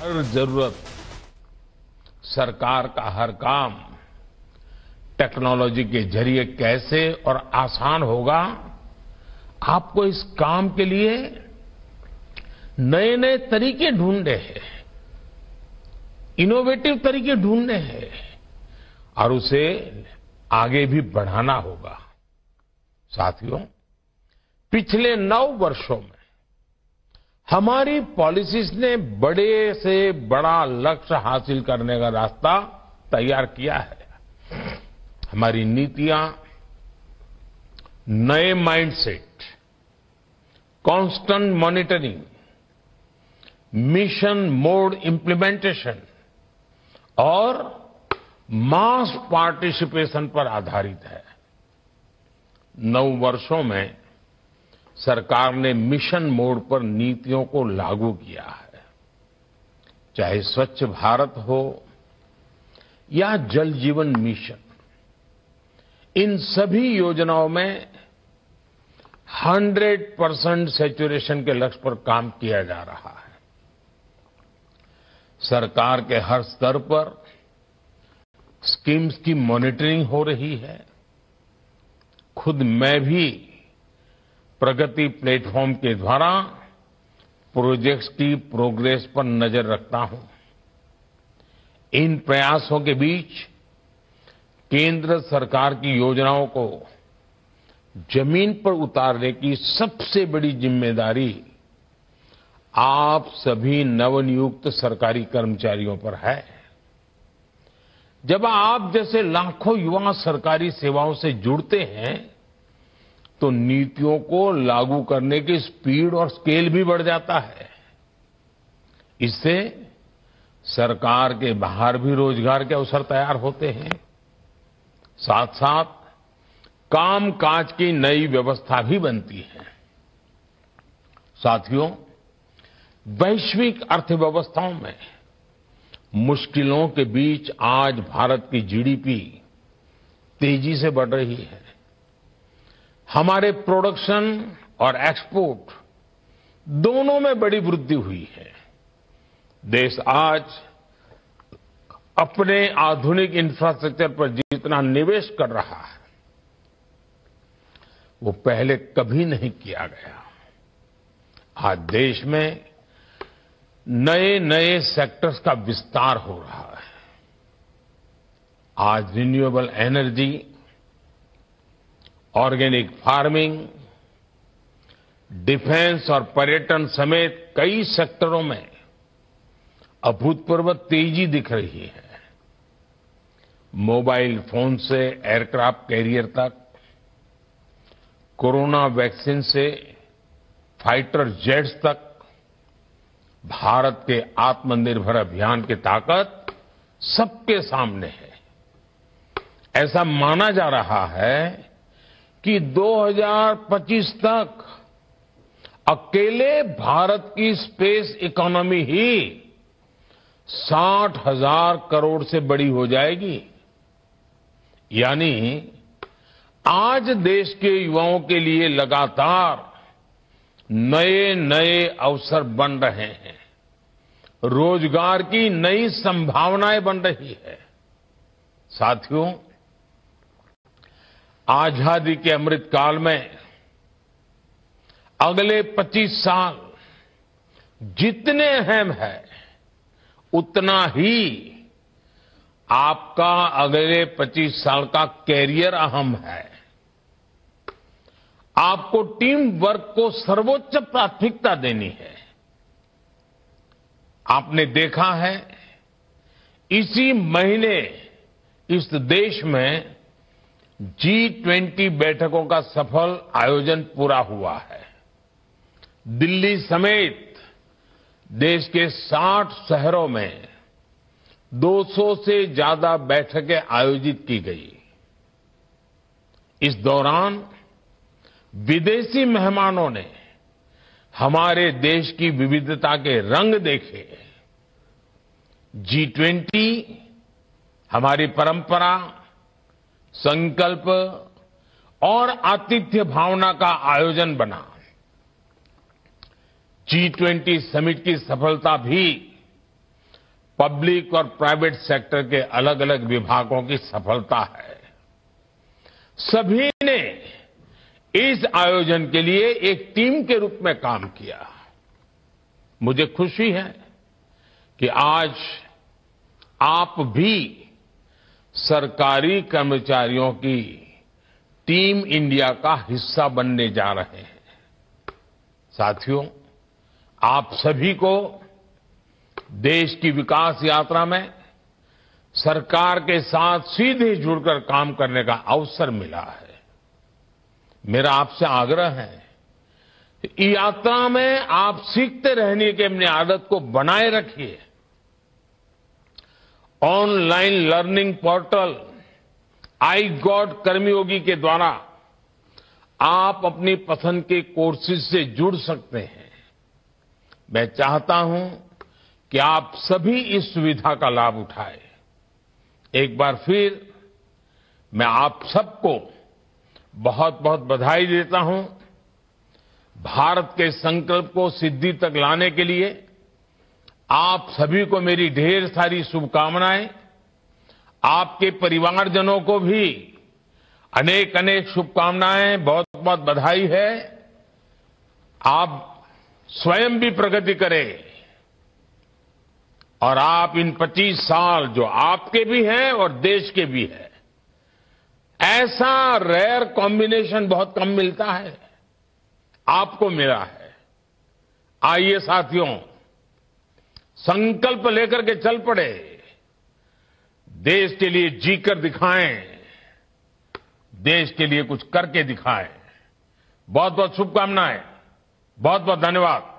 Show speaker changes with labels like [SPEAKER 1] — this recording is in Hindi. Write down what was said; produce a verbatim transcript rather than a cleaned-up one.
[SPEAKER 1] हर जरूरत, सरकार का हर काम टेक्नोलॉजी के जरिए कैसे और आसान होगा, आपको इस काम के लिए नए नए तरीके ढूंढने हैं, इनोवेटिव तरीके ढूंढने हैं और उसे आगे भी बढ़ाना होगा। साथियों, पिछले नौ वर्षों में हमारी पॉलिसीज ने बड़े से बड़ा लक्ष्य हासिल करने का रास्ता तैयार किया है। हमारी नीतियां नए mindset, constant monitoring, mission mode implementation और मास पार्टिसिपेशन पर आधारित है। नौ वर्षों में सरकार ने मिशन मोड पर नीतियों को लागू किया है। चाहे स्वच्छ भारत हो या जल जीवन मिशन, इन सभी योजनाओं में सौ परसेंट सैचुरेशन के लक्ष्य पर काम किया जा रहा है। सरकार के हर स्तर पर स्कीम्स की मॉनिटरिंग हो रही है। खुद मैं भी प्रगति प्लेटफॉर्म के द्वारा प्रोजेक्ट्स की प्रोग्रेस पर नजर रखता हूं। इन प्रयासों के बीच केंद्र सरकार की योजनाओं को जमीन पर उतारने की सबसे बड़ी जिम्मेदारी आप सभी नवनियुक्त सरकारी कर्मचारियों पर है। जब आप जैसे लाखों युवा सरकारी सेवाओं से जुड़ते हैं तो नीतियों को लागू करने की स्पीड और स्केल भी बढ़ जाता है। इससे सरकार के बाहर भी रोजगार के अवसर तैयार होते हैं। साथ साथ कामकाज की नई व्यवस्था भी बनती है। साथियों, वैश्विक अर्थव्यवस्थाओं में मुश्किलों के बीच आज भारत की जीडीपी तेजी से बढ़ रही है। हमारे प्रोडक्शन और एक्सपोर्ट दोनों में बड़ी वृद्धि हुई है। देश आज अपने आधुनिक इंफ्रास्ट्रक्चर पर जितना निवेश कर रहा है वो पहले कभी नहीं किया गया। आज देश में नए नए सेक्टर्स का विस्तार हो रहा है। आज renewable energy, organic farming, defence और पर्यटन समेत कई सेक्टरों में अभूतपूर्व तेजी दिख रही है। मोबाइल फोन से एयरक्राफ्ट कैरियर तक, कोरोना वैक्सीन से फाइटर जेट्स तक, भारत के आत्मनिर्भर अभियान की ताकत सबके सामने है। ऐसा माना जा रहा है कि दो हज़ार पच्चीस तक अकेले भारत की स्पेस इकोनॉमी ही साठ हजार करोड़ से बड़ी हो जाएगी। यानी आज देश के युवाओं के लिए लगातार नए नए अवसर बन रहे हैं, रोजगार की नई संभावनाएं बन रही है। साथियों, आजादी के अमृत काल में अगले पच्चीस साल जितने अहम है उतना ही आपका अगले पच्चीस साल का कैरियर अहम है। आपको टीम वर्क को सर्वोच्च प्राथमिकता देनी है। आपने देखा है, इसी महीने इस देश में जी ट्वेंटी बैठकों का सफल आयोजन पूरा हुआ है। दिल्ली समेत देश के साठ शहरों में दो सौ से ज्यादा बैठकें आयोजित की गई। इस दौरान विदेशी मेहमानों ने हमारे देश की विविधता के रंग देखे। जी ट्वेंटी हमारी परंपरा, संकल्प और आतिथ्य भावना का आयोजन बना। जी ट्वेंटी समिट की सफलता भी पब्लिक और प्राइवेट सेक्टर के अलग अलग विभागों की सफलता है। सभी ने इस आयोजन के लिए एक टीम के रूप में काम किया। मुझे खुशी है कि आज आप भी सरकारी कर्मचारियों की टीम इंडिया का हिस्सा बनने जा रहे हैं। साथियों, आप सभी को देश की विकास यात्रा में सरकार के साथ सीधे जुड़कर काम करने का अवसर मिला है। मेरा आपसे आग्रह है कि यात्रा में आप सीखते रहने की अपनी आदत को बनाए रखिए। Online learning portal iGOT Karmayogi के द्वारा आप अपनी पसंद के कोर्सेज से जुड़ सकते हैं। मैं चाहता हूं कि आप सभी इस सुविधा का लाभ उठाएं। एक बार फिर मैं आप सबको बहुत बहुत बधाई देता हूं। भारत के संकल्प को सिद्धि तक लाने के लिए आप सभी को मेरी ढेर सारी शुभकामनाएं। आपके परिवारजनों को भी अनेक अनेक शुभकामनाएं, बहुत बहुत बधाई है। आप स्वयं भी प्रगति करें और आप इन पच्चीस साल जो आपके भी हैं और देश के भी हैं, ऐसा रेयर कॉम्बिनेशन बहुत कम मिलता है, आपको मिला है। आइए साथियों, संकल्प लेकर के चल पड़े, देश के लिए जीकर दिखाएं, देश के लिए कुछ करके दिखाएं। बहुत बहुत शुभकामनाएं, बहुत बहुत धन्यवाद।